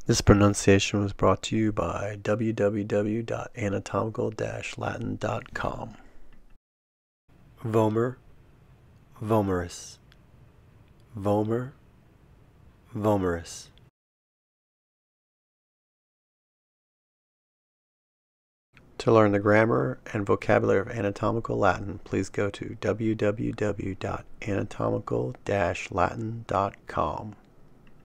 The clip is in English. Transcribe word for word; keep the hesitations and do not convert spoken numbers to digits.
This pronunciation was brought to you by w w w dot anatomical dash latin dot com. Vomer, vomeris. Vomer, vomeris. To learn the grammar and vocabulary of anatomical Latin, please go to w w w dot anatomical dash latin dot com.